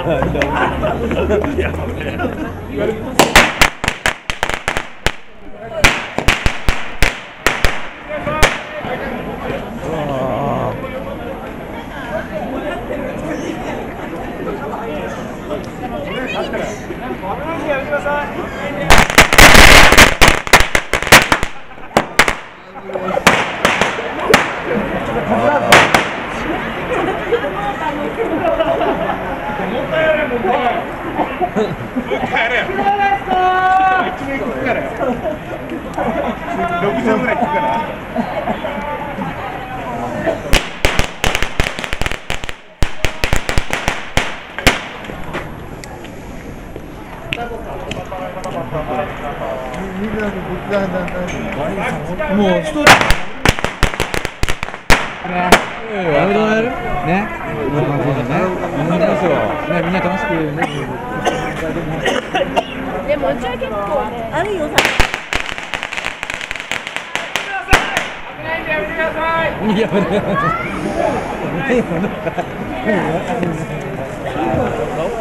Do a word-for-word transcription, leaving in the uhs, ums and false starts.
もう一人ね、やめてもらえるね、こんな感じでね、みんなですよ、ね、みんな楽しくね。 でもうちは結構ね、あるよさ。やめてください。やめてください。